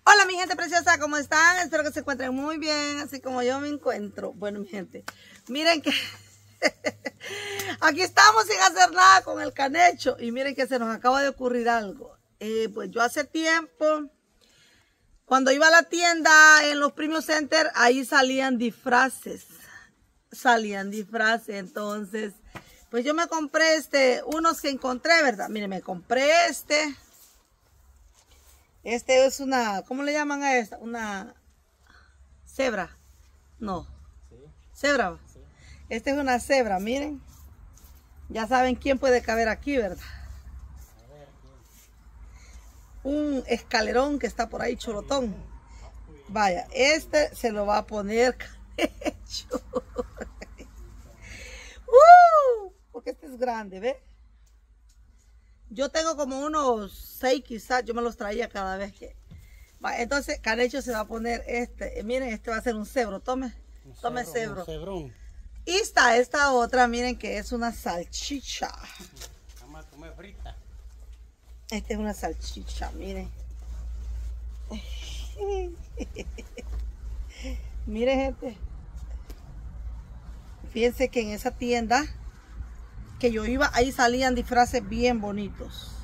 Hola mi gente preciosa, ¿cómo están? Espero que se encuentren muy bien, así como yo me encuentro. Bueno mi gente, miren que aquí estamos sin hacer nada con el canecho. Y miren que se nos acaba de ocurrir algo. Pues yo hace tiempo, cuando iba a la tienda en los Premium Center, ahí salían disfraces. Entonces, pues yo me compré unos que encontré, ¿verdad? Miren, me compré este. Este es una, ¿cómo le llaman a esta? Una cebra. No. Sí. Cebra. Sí. Esta es una cebra, miren. Ya saben quién puede caber aquí, ¿verdad? A ver, un escalerón que está por ahí, cholotón. Vaya, este se lo va a poner canecho. Porque este es grande, ¿ve? Yo tengo como unos 6 quizás, yo me los traía cada vez que... Entonces, canecho se va a poner miren, este va a ser un cebro, tome cebro. Y está esta otra, miren que es una salchicha. Vamos a comer frita. Esta es una salchicha, miren. Miren gente. Fíjense que en esa tienda que yo iba, ahí salían disfraces bien bonitos.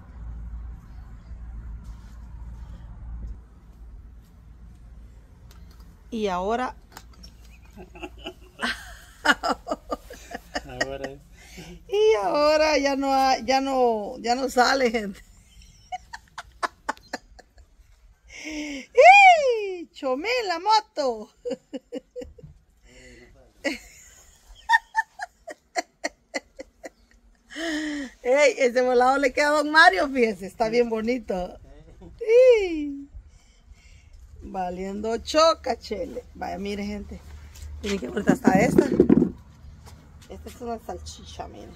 Y ahora ya no sale gente. ¡Y! Chomé la moto. Ey, ese volado le queda a Don Mario, fíjese, está bien bonito. ¡Y! Valiendo choca, chele. Vaya, mire, gente. Miren que ahorita está esta. Esta es una salchicha, miren.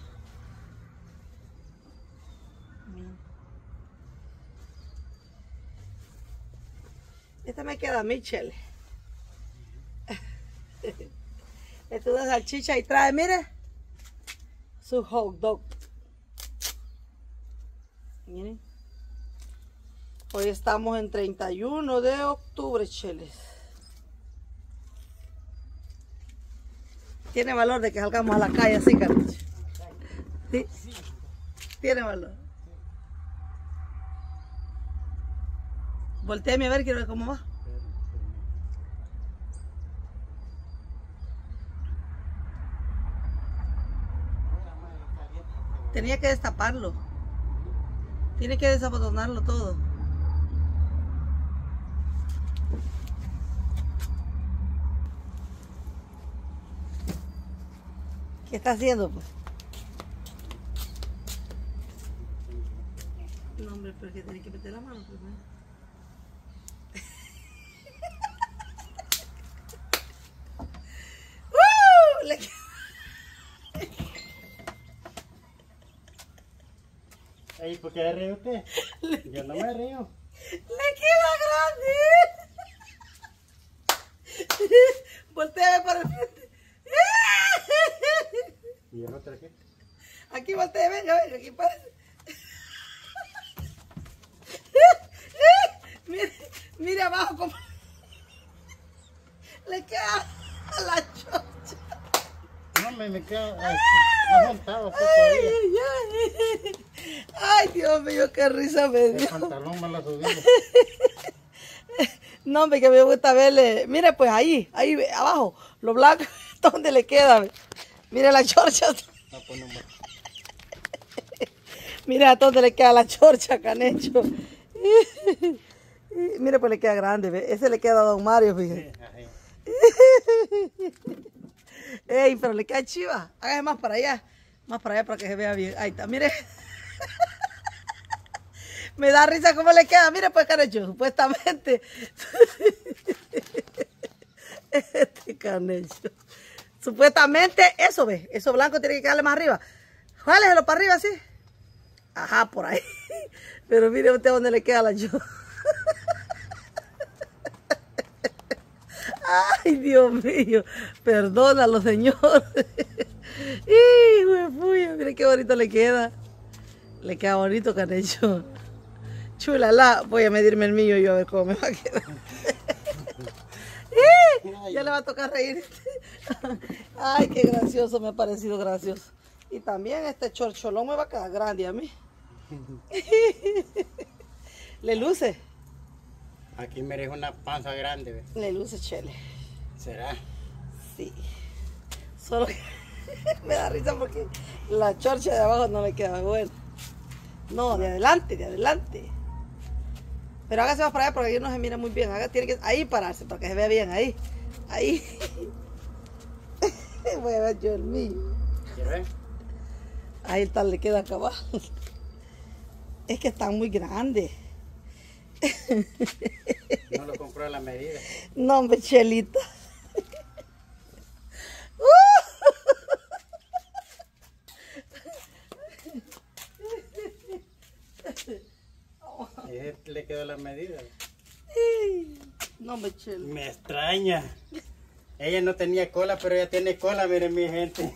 Esta me queda a mí, chele. Esta es una salchicha y trae, mire, su hot dog. Miren. Hoy estamos en 31 de octubre, cheles. Tiene valor de que salgamos a la calle así, Carlos. ¿Sí? Tiene valor. Voltéame a ver, quiero ver cómo va. Tenía que destaparlo. Tiene que desabotonarlo todo. ¿Qué está haciendo, pues? No, hombre, pero es que tiene que meter la mano primero. Ay, ¿por qué ríe usted? Yo no me río. ¡Le queda grande! Voltea para el frente. ¿Y el otro qué? Aquí voltea, venga, aquí parece. Mire abajo como le queda a la chocha. No, me queda montado. Ay, Dios mío, qué risa me dio. El pantalón me lo subí. No, hombre, que me gusta verle. Mire, pues ahí abajo, lo blanco, donde le queda. Mire la chorcha. No, pues no, mire a dónde le queda la chorcha, canecho. Mire, pues le queda grande, ¿ve? Ese le queda a Don Mario, fíjate. Sí, ey, pero le queda chiva. Hágase más para allá para que se vea bien. Ahí está, mire. Me da risa cómo le queda. Mire, pues, canecho, supuestamente. Este canecho. Supuestamente, eso, ve. Eso blanco tiene que quedarle más arriba. Jáleselo para arriba, así. Ajá, por ahí. Pero mire usted dónde le queda la yo. Ay, Dios mío. Perdónalo, Señor. Hijo de puya, mire qué bonito le queda. Le queda bonito, canecho. Chulala, voy a medirme el mío yo a ver cómo me va a quedar. Ya le va a tocar reír. Ay, qué gracioso, me ha parecido gracioso. Y también este chorcholón me va a quedar grande a mí. ¿Le luce? Aquí merece una panza grande, ¿ve? Le luce, Chele. ¿Será? Sí. Solo que me da risa porque la chorcha de abajo no me queda buena. No, de adelante, de adelante. Pero hágase más para allá porque ahí no se mira muy bien. Tiene que ahí pararse para que se vea bien, ahí. Ahí. Voy a ver yo el mío. ¿Quiere ver? Ahí está, le queda acá abajo. Es que están muy grandes. No lo compró a la medida. No, hombre, Chelita. Le quedó la medida. No, hombre, Chela. Me extraña. Ella no tenía cola, pero ella tiene cola, miren mi gente.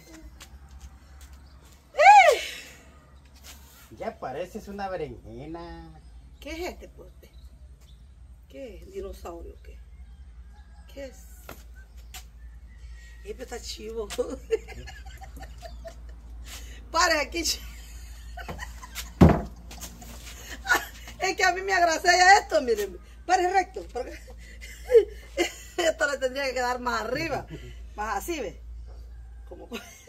Ya pareces una berenjena. ¿Qué es este, pues? ¿Qué es? ¿Dinosaurio? ¿Qué? ¿Qué es? Este está chivo. Pare aquí. Es que a mí me agrasea esto, miren. Pare recto. Esto le tendría que quedar más arriba. Más así, ¿ve? Como...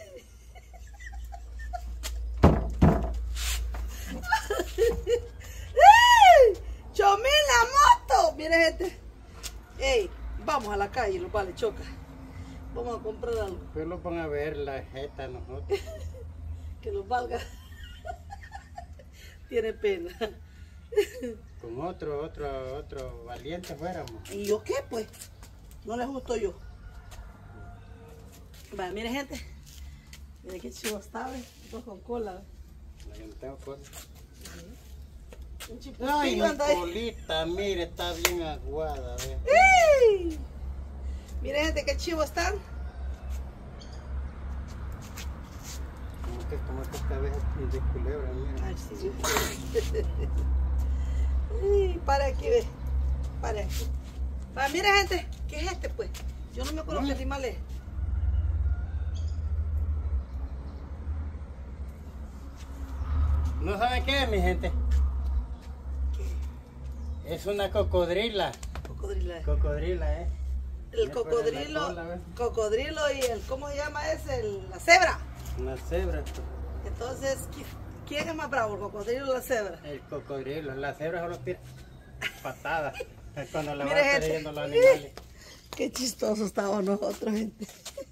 ¡Chomín, la moto! Miren, gente. Ey, vamos a la calle, los vale, choca. Vamos a comprar algo. Pero los van a ver la jeta nosotros. Que los valga. Tiene pena. Con otro valiente fuéramos. ¿Y yo qué, pues? No les gusto yo. Vale, miren, gente. Miren qué chivo está, ¿ves? Dos con cola, ¿ves? No, yo no tengo cola. Un chipotillo Ay, mi anda ahí. colita, mire, está bien aguada, ¿ves? ¡Ey! Miren, gente, qué chivo están. Como que esta vez de culebra, mira. Ay, sí. Ay, para aquí, ve. Para aquí. Mira, gente, ¿qué es este, pues? Yo no me acuerdo qué animal es. ¿No saben qué es, mi gente? ¿Qué? Es una cocodrila. Cocodrilo. Cocodrila, ¿eh? El Mira, cocodrilo. la cola, ¿ves? Cocodrilo y el, ¿cómo se llama ese? La cebra. Una cebra. Entonces, ¿quién es más bravo, el cocodrilo o la cebra? El cocodrilo. La cebra solo tira patadas. Es cuando le Mire, van gente. persiguiendo los animales. Qué chistosos estamos nosotros, gente.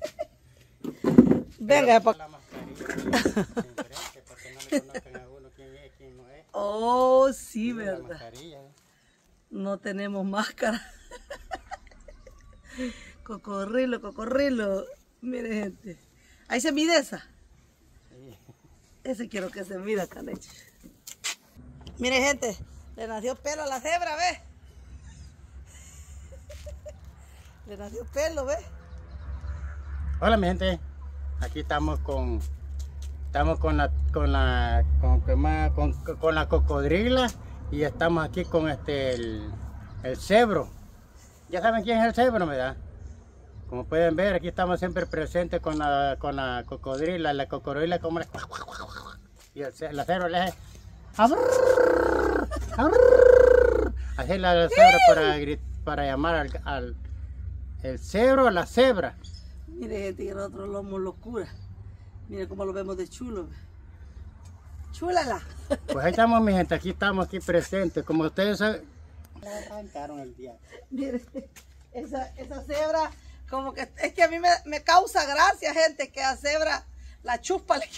Venga, Pero pa. la mascarilla, enfrente, para que no le conozcan a uno quién es, quién no es. Oh, sí, Mira la verdad. mascarilla, ¿eh? No tenemos máscara. Cocodrilo, cocodrilo. Mire, gente. Ahí se mide esa. Sí. Ese quiero que se mida, caneche. Mire, gente. Le nació pelo a la cebra, ¿ves? Le nació pelo, ¿ves? Hola, mi gente. Aquí estamos con la cocodrila y estamos aquí con el cebro. Ya saben quién es el cebro, ¿verdad? Como pueden ver, aquí estamos siempre presentes con la cocodrila. La cocodrila como la... Y la cebra le hace... Así la cebra para llamar el cebro a la cebra. Mire, gente, que nosotros lo vemos locura. Mire cómo lo vemos de chulo. ¡Chúlala! Pues ahí estamos, mi gente, aquí presentes. Como ustedes saben, la arrancaron el día. Mire, esa cebra, como que es que a mí me causa gracia, gente, que a cebra la chuspa le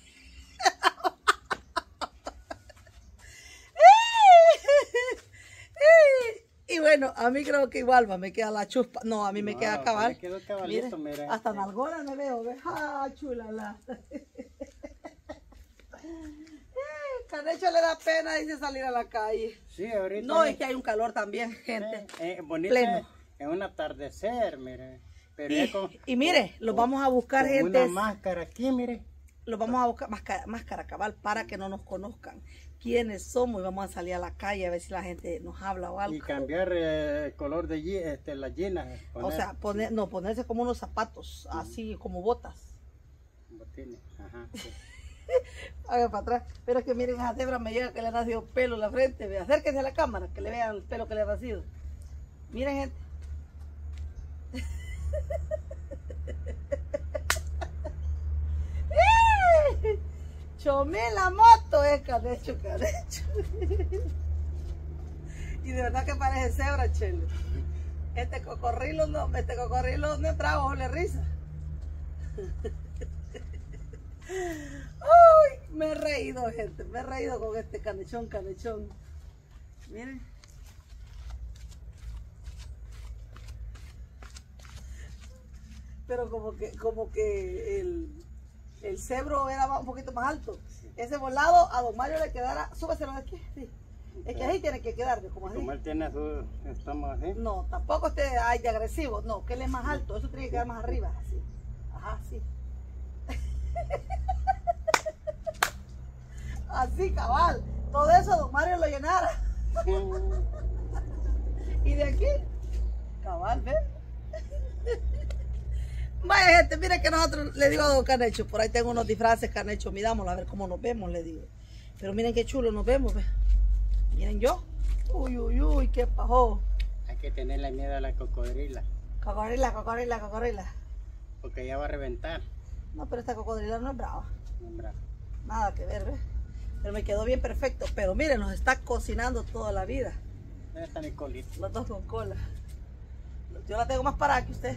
Y bueno, a mí creo que igual me queda la chuspa. No, a mí me queda cabal. Me quedó cabalito, Mire, mira. hasta nalgona me veo, ¿ves? ¡Ah, chulala! Canecho le da pena, dice, salir a la calle. Sí, ahorita. No, es que hay un calor también, gente. Bonito. Pleno. Es un atardecer, mire. Pero Y mire, los vamos a buscar, gente. Una máscara aquí, mire. Los vamos a buscar máscara cabal para que no nos conozcan. quiénes somos y vamos a salir a la calle a ver si la gente nos habla o algo. Y cambiar el color de las jeans. O sea, ponerse como unos zapatos, así como botas. Botines, ajá. Sí. Haga para atrás. Pero es que miren, esa cebra me llega que le ha nacido pelo en la frente. Ve. Acérquense a la cámara, que le vean el pelo que le ha nacido. Miren, gente. Chomé la moto, es canecho. Y de verdad que parece cebra, chele. Este cocorrilo no es bravo, le risa. Uy, me he reído, gente, me he reído con este canechón. Miren. Pero como que el cebro era un poquito más alto. Ese volado a don Mario le quedara, súbeselo de aquí, sí. Es que ahí tiene que quedarle, como así. Como él tiene su estómago así. No, tampoco esté ay, de agresivo, no, que él es más alto, eso tiene que quedar más arriba, así. Ajá, sí. Así, cabal. Todo eso don Mario lo llenara. Y de aquí, cabal, ¿ves? Vaya, gente, mire que nosotros, le digo a don Canecho, por ahí tengo unos disfraces, Canecho, mirámoslo a ver cómo nos vemos, le digo. Pero miren qué chulo nos vemos, ¿ves? Miren yo. Uy, qué pajo. Hay que tenerle miedo a la cocodrila. Cocodrila. Porque ella va a reventar. No, pero esta cocodrila no es brava. No es brava. Nada que ver, ¿ves? Pero me quedó bien perfecto. Pero miren, nos está cocinando toda la vida. Debe estar mi colita. Los dos con cola. Yo la tengo más parada que usted.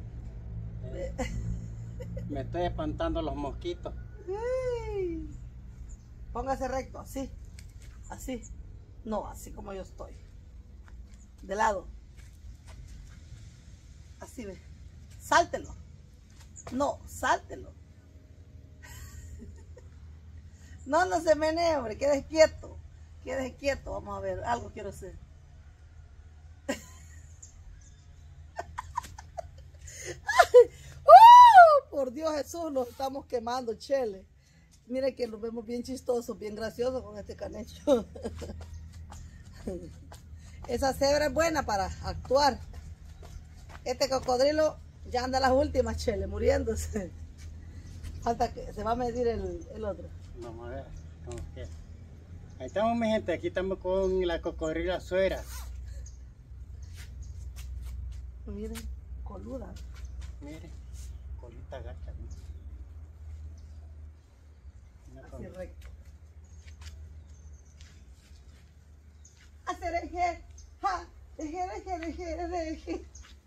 Me estoy espantando los mosquitos. Ay. Póngase recto, así. Así. No, así como yo estoy. De lado. Así ve. Sáltelo. No, sáltelo. No se menee, hombre. Quédese quieto. Vamos a ver. Algo quiero hacer. Por Dios Jesús, nos estamos quemando, chele. Miren que nos vemos bien chistosos, bien graciosos con este canecho. Esa cebra es buena para actuar. Este cocodrilo ya anda a las últimas, chele, muriéndose. Falta que se va a medir el otro. Vamos a ver. Ahí estamos, mi gente. Aquí estamos con la cocodrila suera. Miren, coluda. Miren, colita gacha. Así recto. Hacer eje, ja, eje.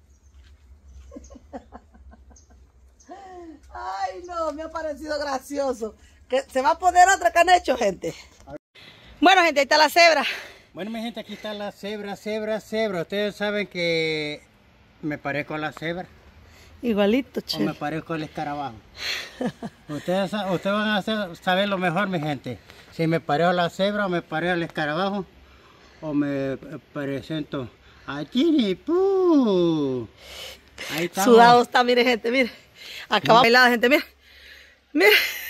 Ay, no, me ha parecido gracioso. Que se va a poner otro canecho, gente. Bueno, gente, ahí está la cebra. Bueno, mi gente, aquí está la cebra. Ustedes saben que me parezco a la cebra. Igualito, che. O me parezco al escarabajo. Ustedes van a saber lo mejor, mi gente. Si me parezco a la cebra o me parezco al escarabajo. O me presento a Chiripú. Ahí estamos. Sudado está, mire, gente, mire. Acaba bailada, gente, mire. Mire.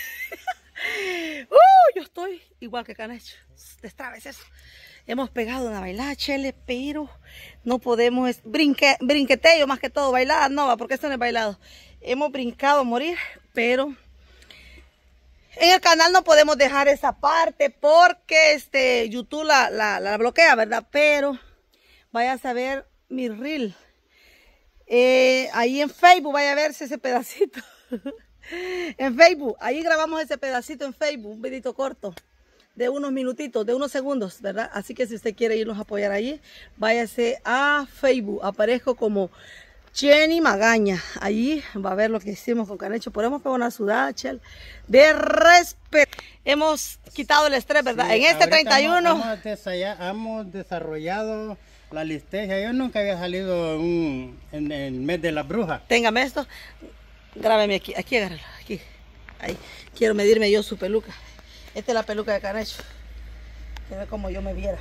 Yo estoy igual que Canecho. Destrabes eso. Hemos pegado una bailada, chele, pero no podemos, brinqueteo más que todo, bailada no va, porque esto no es bailado. Hemos brincado a morir, pero en el canal no podemos dejar esa parte porque YouTube la bloquea, ¿verdad? Pero vaya a saber mi reel. Ahí en Facebook vaya a verse ese pedacito. En Facebook, ahí grabamos ese pedacito en Facebook, un videito corto. De unos minutitos, de unos segundos, ¿verdad? Así que si usted quiere irnos a apoyar allí, váyase a Facebook. Aparezco como Jenny Magaña. Allí va a ver lo que hicimos con Canecho. Podemos pegar una sudada, chel, de respeto. Hemos quitado el estrés, ¿verdad? Sí, en este 31... Hemos desarrollado la listegia. Yo nunca había salido en el mes de la bruja. Téngame esto. Grábeme aquí. Aquí, agárralo. Aquí. Ahí. Quiero medirme yo su peluca. Esta es la peluca de Canecho. Se ve como yo me viera.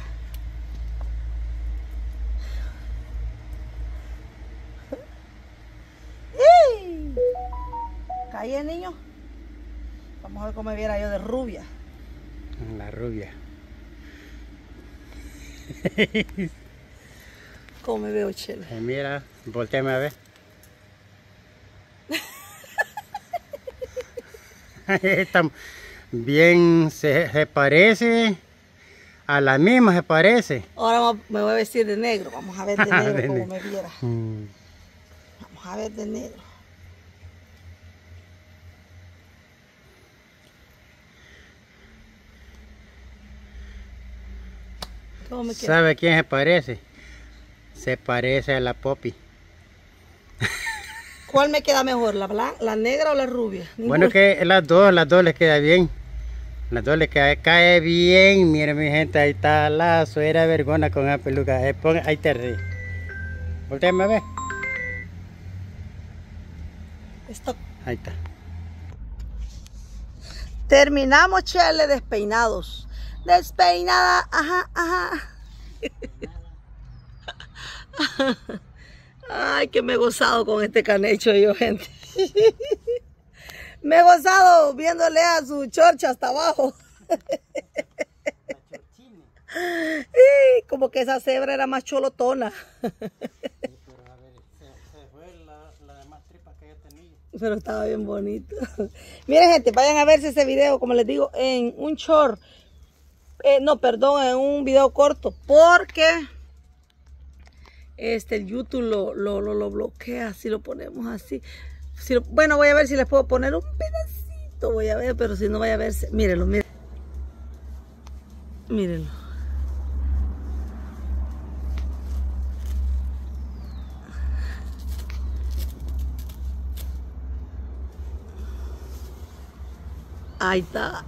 Caí, niño. Vamos a ver cómo me viera yo de rubia. La rubia. ¿Cómo me veo, Chele? Mira, volteame a ver. Está bien, se parece. A la misma se parece. Ahora me voy a vestir de negro. Vamos a ver de negro como me viera. Vamos a ver de negro. ¿Cómo me queda? ¿Sabe quién se parece? Se parece a la Poppy. ¿Cuál me queda mejor? ¿La negra o la rubia? Bueno, que las dos les queda bien. Las dos les cae bien. Miren mi gente, ahí está la suegra vergona con la peluca. Ahí te ríe. Volteame a ver. Stop. Ahí está. Terminamos, Chele, despeinados. Despeinada, ajá, ajá. Ay, que me he gozado con este canecho yo, gente. Me he gozado viéndole a su chorcha hasta abajo. Y como que esa cebra era más cholotona. Pero estaba bien bonito. Miren, gente, vayan a verse ese video, como les digo, en un short. No, perdón, en un video corto. Porque el YouTube lo bloquea si lo ponemos así. Bueno, voy a ver si les puedo poner un pedacito. Voy a ver, pero si no, vaya a verse. Mírenlo, mírenlo. Mírenlo. Ahí está.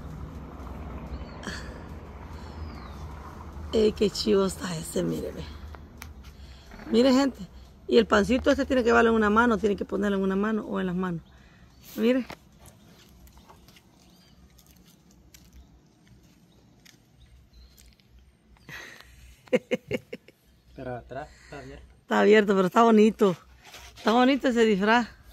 Qué chivo está ese, míreme. Mire, gente. Y el pancito este tiene que llevarlo en una mano, tiene que ponerlo en una mano o en las manos. Mire. Pero atrás está abierto. Está abierto, pero está bonito. Está bonito ese disfraz.